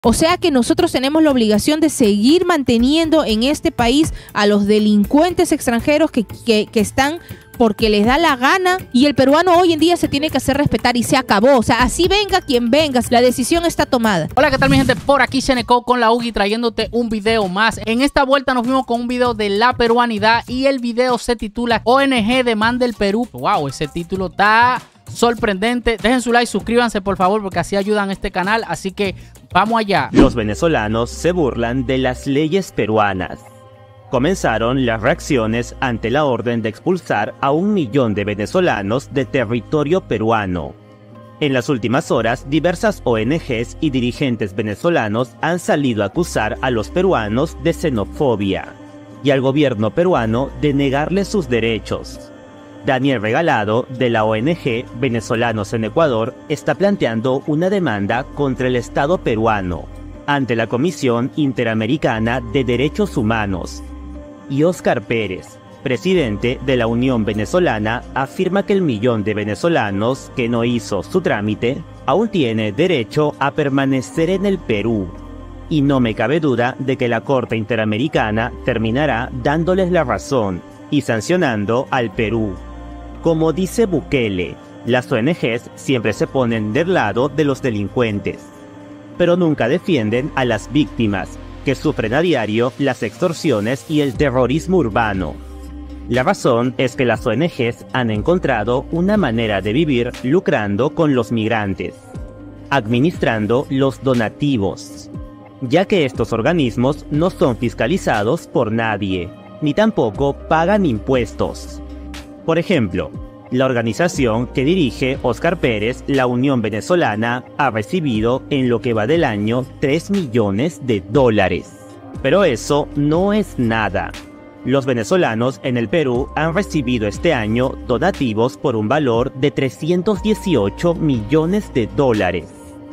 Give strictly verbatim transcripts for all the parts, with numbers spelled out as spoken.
O sea que nosotros tenemos la obligación de seguir manteniendo en este país a los delincuentes extranjeros que, que, que están porque les da la gana, y el peruano hoy en día se tiene que hacer respetar y se acabó. O sea, así venga quien venga, la decisión está tomada. Hola, ¿qué tal mi gente? Por aquí Seneco con la Ugi trayéndote un video más. En esta vuelta nos fuimos con un video de la peruanidad y el video se titula O N G demanda el Perú. Wow, ese título está sorprendente. Dejen su like, suscríbanse por favor porque así ayudan a este canal, así que vamos allá. Los venezolanos se burlan de las leyes peruanas. Comenzaron las reacciones ante la orden de expulsar a un millón de venezolanos de territorio peruano. En las últimas horas, diversas O N Ges y dirigentes venezolanos han salido a acusar a los peruanos de xenofobia y al gobierno peruano de negarles sus derechos. Daniel Regalado, de la O N G Venezolanos en Ecuador, está planteando una demanda contra el Estado peruano ante la Comisión Interamericana de Derechos Humanos. Y Óscar Pérez, presidente de la Unión Venezolana, afirma que el millón de venezolanos que no hizo su trámite aún tiene derecho a permanecer en el Perú. Y no me cabe duda de que la Corte Interamericana terminará dándoles la razón y sancionando al Perú. Como dice Bukele, las O N Ges siempre se ponen del lado de los delincuentes, pero nunca defienden a las víctimas, que sufren a diario las extorsiones y el terrorismo urbano. La razón es que las O N Ges han encontrado una manera de vivir lucrando con los migrantes, administrando los donativos, ya que estos organismos no son fiscalizados por nadie, ni tampoco pagan impuestos. Por ejemplo, la organización que dirige Óscar Pérez, la Unión Venezolana, ha recibido en lo que va del año tres millones de dólares. Pero eso no es nada. Los venezolanos en el Perú han recibido este año donativos por un valor de trescientos dieciocho millones de dólares,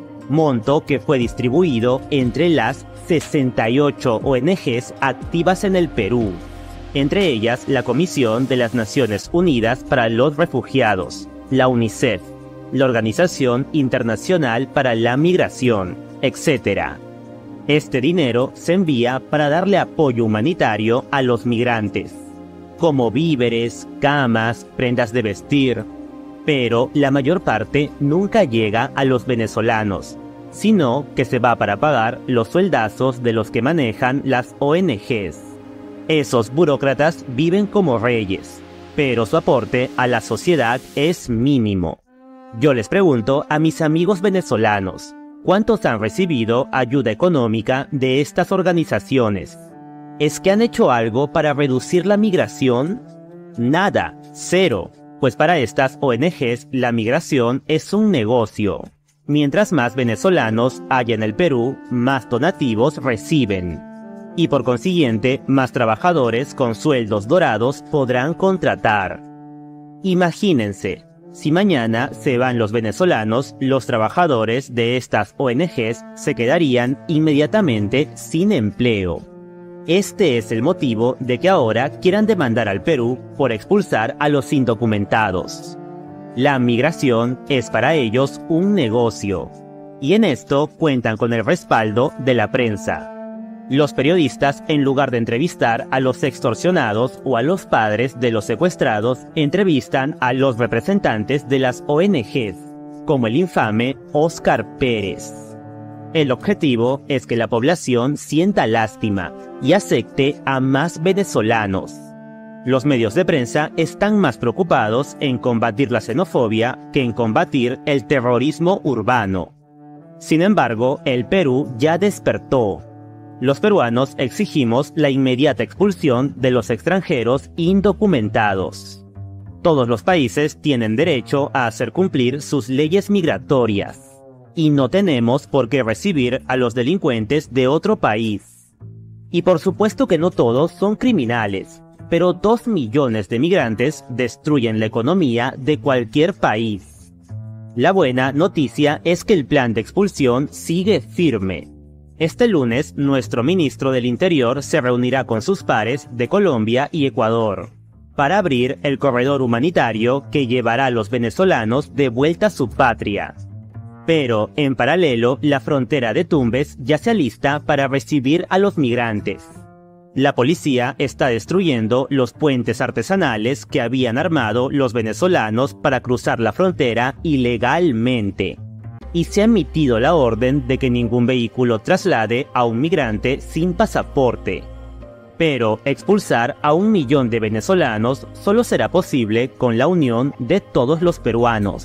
monto que fue distribuido entre las sesenta y ocho O N Ges activas en el Perú, entre ellas la Comisión de las Naciones Unidas para los Refugiados, la UNICEF, la Organización Internacional para la Migración, etcétera. Este dinero se envía para darle apoyo humanitario a los migrantes, como víveres, camas, prendas de vestir, pero la mayor parte nunca llega a los venezolanos, sino que se va para pagar los sueldazos de los que manejan las O N Ges. Esos burócratas viven como reyes, pero su aporte a la sociedad es mínimo. Yo les pregunto a mis amigos venezolanos, ¿cuántos han recibido ayuda económica de estas organizaciones? ¿Es que han hecho algo para reducir la migración? Nada, cero, pues para estas O N Ges la migración es un negocio. Mientras más venezolanos haya en el Perú, más donativos reciben. Y por consiguiente, más trabajadores con sueldos dorados podrán contratar. Imagínense, si mañana se van los venezolanos, los trabajadores de estas O N Ges se quedarían inmediatamente sin empleo. Este es el motivo de que ahora quieran demandar al Perú por expulsar a los indocumentados. La migración es para ellos un negocio, y en esto cuentan con el respaldo de la prensa. Los periodistas, en lugar de entrevistar a los extorsionados o a los padres de los secuestrados, entrevistan a los representantes de las O N Ges, como el infame Óscar Pérez. El objetivo es que la población sienta lástima y acepte a más venezolanos. Los medios de prensa están más preocupados en combatir la xenofobia que en combatir el terrorismo urbano. Sin embargo, el Perú ya despertó. Los peruanos exigimos la inmediata expulsión de los extranjeros indocumentados. Todos los países tienen derecho a hacer cumplir sus leyes migratorias, y no tenemos por qué recibir a los delincuentes de otro país. Y por supuesto que no todos son criminales, pero dos millones de migrantes destruyen la economía de cualquier país. La buena noticia es que el plan de expulsión sigue firme. Este lunes, nuestro ministro del Interior se reunirá con sus pares de Colombia y Ecuador para abrir el corredor humanitario que llevará a los venezolanos de vuelta a su patria. Pero, en paralelo, la frontera de Tumbes ya se alista para recibir a los migrantes. La policía está destruyendo los puentes artesanales que habían armado los venezolanos para cruzar la frontera ilegalmente. Y se ha emitido la orden de que ningún vehículo traslade a un migrante sin pasaporte. Pero expulsar a un millón de venezolanos solo será posible con la unión de todos los peruanos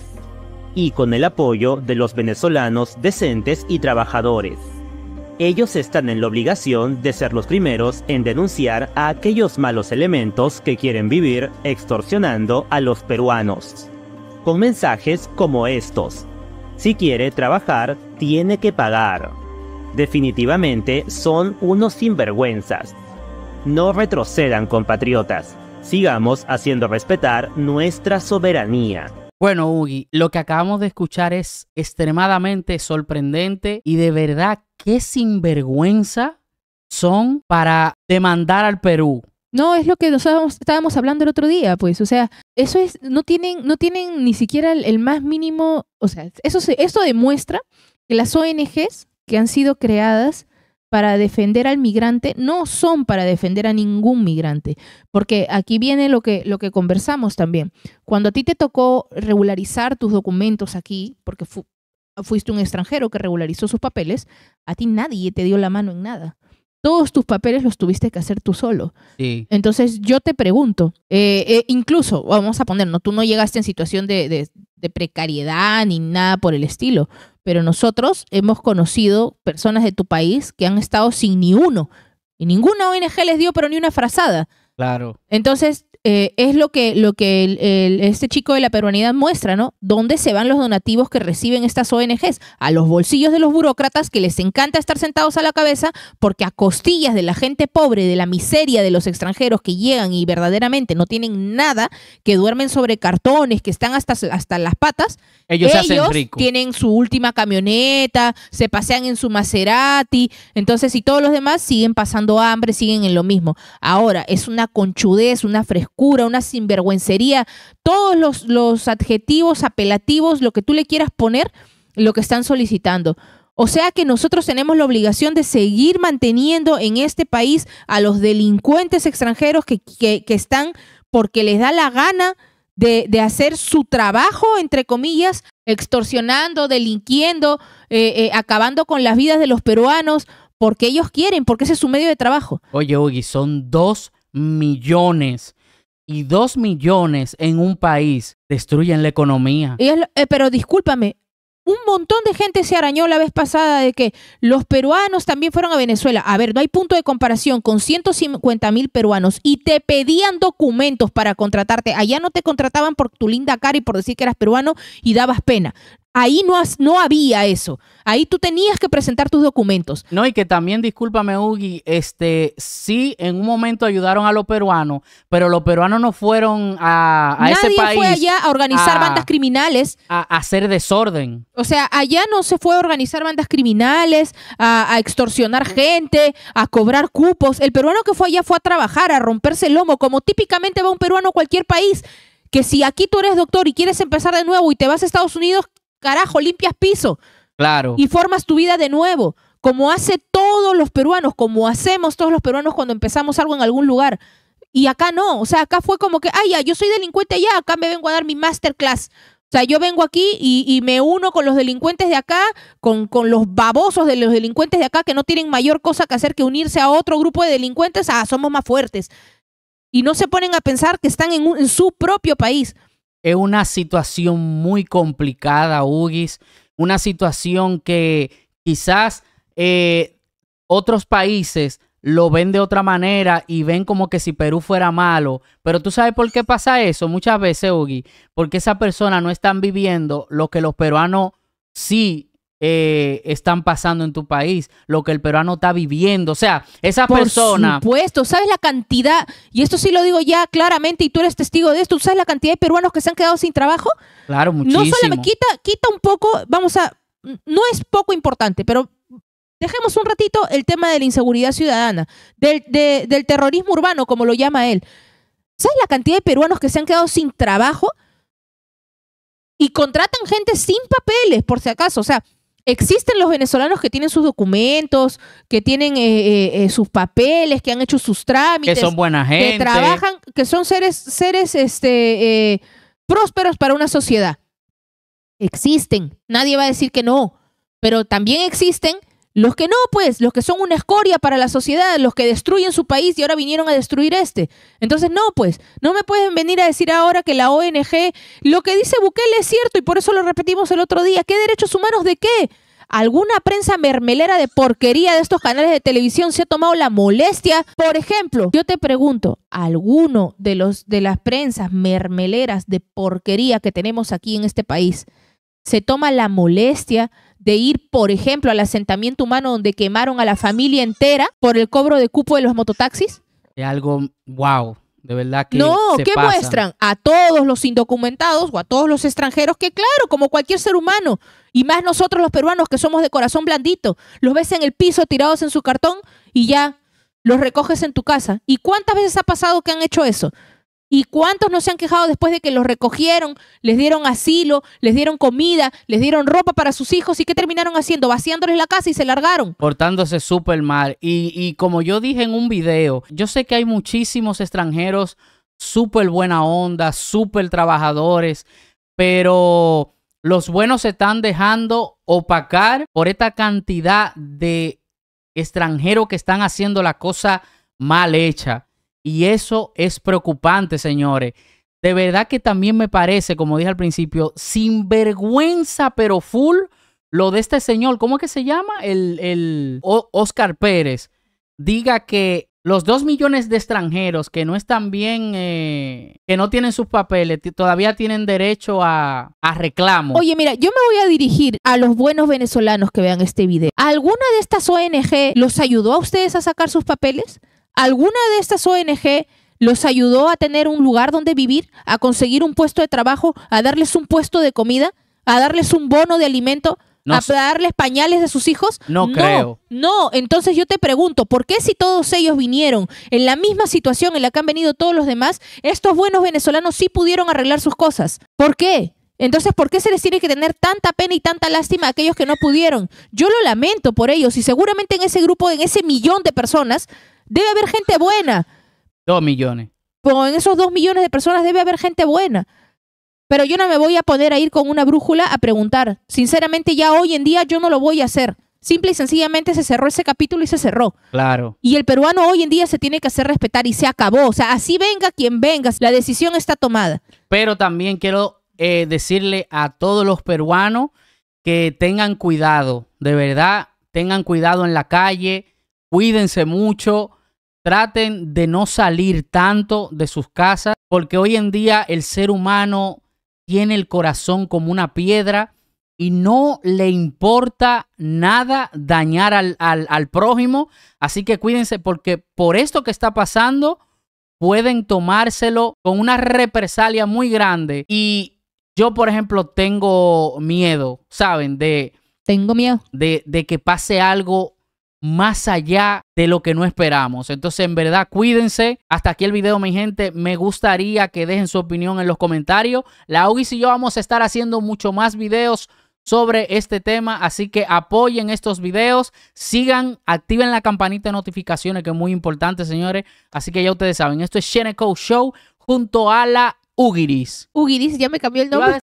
y con el apoyo de los venezolanos decentes y trabajadores. Ellos están en la obligación de ser los primeros en denunciar a aquellos malos elementos que quieren vivir extorsionando a los peruanos. Con mensajes como estos: si quiere trabajar, tiene que pagar. Definitivamente son unos sinvergüenzas. No retrocedan, compatriotas. Sigamos haciendo respetar nuestra soberanía. Bueno, Hugi, lo que acabamos de escuchar es extremadamente sorprendente y de verdad qué sinvergüenza son para demandar al Perú. No, es lo que nosotros estábamos hablando el otro día, pues, o sea, eso es, no tienen, no tienen ni siquiera el, el más mínimo, o sea, eso, se, eso demuestra que las O N Ges que han sido creadas para defender al migrante no son para defender a ningún migrante, porque aquí viene lo que, lo que conversamos también. Cuando a ti te tocó regularizar tus documentos aquí, porque fu fuiste un extranjero que regularizó sus papeles, a ti nadie te dio la mano en nada. Todos tus papeles los tuviste que hacer tú solo. Sí. Entonces yo te pregunto, eh, eh, incluso, vamos a ponernos, tú no llegaste en situación de, de, de precariedad ni nada por el estilo, pero nosotros hemos conocido personas de tu país que han estado sin ni uno, y ninguna O N Ge les dio pero ni una frazada. Claro. Entonces, eh, es lo que, lo que el, el, este chico de la peruanidad muestra, ¿no? ¿Dónde se van los donativos que reciben estas O N Ges? A los bolsillos de los burócratas que les encanta estar sentados a la cabeza porque a costillas de la gente pobre, de la miseria de los extranjeros que llegan y verdaderamente no tienen nada, que duermen sobre cartones, que están hasta, hasta las patas, ellos, ellos se hacen ricos. Tienen su última camioneta, se pasean en su Maserati, entonces, y todos los demás siguen pasando hambre, siguen en lo mismo. Ahora, es una conchudez, una frescura, una sinvergüencería, todos los, los adjetivos apelativos, lo que tú le quieras poner, lo que están solicitando. O sea que nosotros tenemos la obligación de seguir manteniendo en este país a los delincuentes extranjeros que, que, que están porque les da la gana de, de hacer su trabajo, entre comillas, extorsionando, delinquiendo, eh, eh, acabando con las vidas de los peruanos, porque ellos quieren, porque ese es su medio de trabajo. Oye, Hugi, son dos millones. Y dos millones en un país destruyen la economía. Y es, eh, pero discúlpame, un montón de gente se arañó la vez pasada de que los peruanos también fueron a Venezuela. A ver, no hay punto de comparación con ciento cincuenta mil peruanos y te pedían documentos para contratarte. Allá no te contrataban por tu linda cara y por decir que eras peruano y dabas pena. Ahí no, has, no había eso. Ahí tú tenías que presentar tus documentos. No, y que también, discúlpame, Hugi, este, sí, en un momento ayudaron a los peruanos, pero los peruanos no fueron a, a ese país. Nadie fue allá a organizar a, bandas criminales. A, a hacer desorden. O sea, allá no se fue a organizar bandas criminales, a, a extorsionar gente, a cobrar cupos. El peruano que fue allá fue a trabajar, a romperse el lomo, como típicamente va un peruano a cualquier país. Que si aquí tú eres doctor y quieres empezar de nuevo y te vas a Estados Unidos, carajo, limpias piso. Claro. Y formas tu vida de nuevo, como hace todos los peruanos, como hacemos todos los peruanos cuando empezamos algo en algún lugar. Y acá no, o sea, acá fue como que, ay, ya, yo soy delincuente allá, acá me vengo a dar mi masterclass. O sea, yo vengo aquí y, y me uno con los delincuentes de acá, con, con los babosos de los delincuentes de acá que no tienen mayor cosa que hacer que unirse a otro grupo de delincuentes. Ah, somos más fuertes. Y no se ponen a pensar que están en, un, en su propio país. Es una situación muy complicada, Hugis. Una situación que quizás eh, otros países lo ven de otra manera y ven como que si Perú fuera malo. Pero ¿tú sabes por qué pasa eso? Muchas veces, Hugi, porque esas personas no están viviendo lo que los peruanos sí eh, están pasando en tu país, lo que el peruano está viviendo. O sea, esa Por persona... Por supuesto, ¿sabes la cantidad? Y esto sí lo digo ya claramente y tú eres testigo de esto. ¿Sabes la cantidad de peruanos que se han quedado sin trabajo? Claro, muchísimo. No solamente quita, quita un poco, vamos a... No es poco importante, pero... Dejemos un ratito el tema de la inseguridad ciudadana, del, de, del terrorismo urbano, como lo llama él. ¿Sabes la cantidad de peruanos que se han quedado sin trabajo? Y contratan gente sin papeles, por si acaso. O sea, existen los venezolanos que tienen sus documentos, que tienen eh, eh, eh, sus papeles, que han hecho sus trámites. Que son buena gente. Que trabajan, que son seres, seres este, eh, prósperos para una sociedad. Existen. Nadie va a decir que no. Pero también existen los que no, pues, los que son una escoria para la sociedad, los que destruyen su país y ahora vinieron a destruir este. Entonces, no, pues, no me pueden venir a decir ahora que la O N G, lo que dice Bukele es cierto y por eso lo repetimos el otro día. ¿Qué derechos humanos de qué? ¿Alguna prensa mermelera de porquería de estos canales de televisión se ha tomado la molestia? Por ejemplo, yo te pregunto, ¿alguno de, los, de las prensas mermeleras de porquería que tenemos aquí en este país se toma la molestia de ir, por ejemplo, al asentamiento humano donde quemaron a la familia entera por el cobro de cupo de los mototaxis? Es algo, wow, de verdad que no, se ¿qué pasan. muestran? A todos los indocumentados o a todos los extranjeros que, claro, como cualquier ser humano, y más nosotros los peruanos que somos de corazón blandito, los ves en el piso tirados en su cartón y ya los recoges en tu casa. ¿Y cuántas veces ha pasado que han hecho eso? ¿Y cuántos no se han quejado después de que los recogieron, les dieron asilo, les dieron comida, les dieron ropa para sus hijos? ¿Y qué terminaron haciendo? Vaciándoles la casa y se largaron. Portándose súper mal. Y, y como yo dije en un video, yo sé que hay muchísimos extranjeros súper buena onda, súper trabajadores, pero los buenos se están dejando opacar por esta cantidad de extranjeros que están haciendo la cosa mal hecha. Y eso es preocupante, señores. De verdad que también me parece, como dije al principio, sinvergüenza, pero full, lo de este señor, ¿cómo es que se llama? El, el o Oscar Pérez. Diga que los dos millones de extranjeros que no están bien, eh, que no tienen sus papeles, todavía tienen derecho a, a reclamo. Oye, mira, yo me voy a dirigir a los buenos venezolanos que vean este video. ¿Alguna de estas O N G los ayudó a ustedes a sacar sus papeles? ¿Alguna de estas O N G los ayudó a tener un lugar donde vivir, a conseguir un puesto de trabajo, a darles un puesto de comida, a darles un bono de alimento, no a sé. darles pañales de sus hijos? No, no creo. No, entonces yo te pregunto, ¿por qué si todos ellos vinieron en la misma situación en la que han venido todos los demás, estos buenos venezolanos sí pudieron arreglar sus cosas? ¿Por qué? Entonces, ¿por qué se les tiene que tener tanta pena y tanta lástima a aquellos que no pudieron? Yo lo lamento por ellos y seguramente en ese grupo, en ese millón de personas, debe haber gente buena. Dos millones. Pero en esos dos millones de personas debe haber gente buena. Pero yo no me voy a poner a ir con una brújula a preguntar. Sinceramente, ya hoy en día yo no lo voy a hacer. Simple y sencillamente se cerró ese capítulo y se cerró. Claro. Y el peruano hoy en día se tiene que hacer respetar y se acabó. O sea, así venga quien venga, la decisión está tomada. Pero también quiero eh, decirle a todos los peruanos que tengan cuidado. De verdad, tengan cuidado en la calle. Cuídense mucho. Traten de no salir tanto de sus casas, porque hoy en día el ser humano tiene el corazón como una piedra y no le importa nada dañar al, al, al prójimo. Así que cuídense, porque por esto que está pasando pueden tomárselo con una represalia muy grande. Y yo, por ejemplo, tengo miedo, ¿saben? De, tengo miedo. De, de que pase algo más allá de lo que no esperamos. Entonces, en verdad, cuídense. Hasta aquí el video, mi gente. Me gustaría que dejen su opinión en los comentarios. La Ugis y yo vamos a estar haciendo mucho más videos sobre este tema, así que apoyen estos videos, sigan, activen la campanita de notificaciones, que es muy importante, señores. Así que ya ustedes saben, esto es Sheneco Show junto a la Ugiris. Ugiris, ya me cambió el nombre.